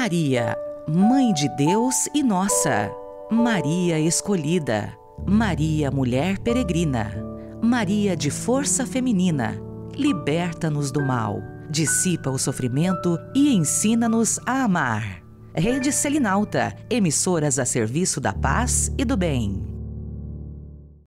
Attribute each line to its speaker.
Speaker 1: Maria, Mãe de Deus e nossa. Maria escolhida. Maria, mulher peregrina. Maria de força feminina. Liberta-nos do mal, dissipa o sofrimento e ensina-nos a amar. Rede Selinalta, emissoras a serviço da paz e do bem.